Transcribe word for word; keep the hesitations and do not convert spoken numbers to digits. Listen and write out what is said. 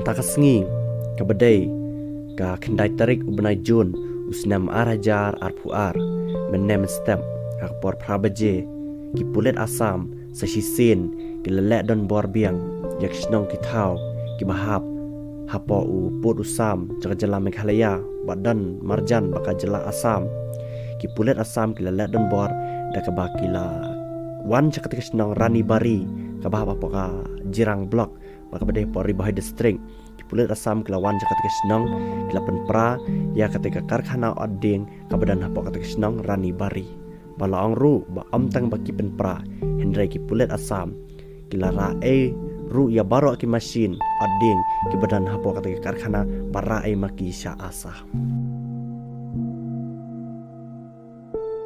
takasngi kabadai ka kendai tarik ubnai jun usnam arajar arpuar menem step akpor prabaje ki pulet asam sasisin ki lelek don borbiang yak snong ki thau ki bahap hapo u put usam jala Meghalaya badan marjan baka jela asam ki pulet asam ki lelek don bor da ka bakila wan cakatik snong Rani Bari ka bahap apa ka jirang blok baka bade por ribah district ki pulet asam ki lawan cakatik snong ki lapen pra ya ketika karkhana oding ka badan hapo katik snong Rani Bari bala ong ru ba amtang baki pen pra hendrai ki pulet asam ki lara e ru ya baro ki machine oding ki badan hapo katik karkhana para e maki sya asa.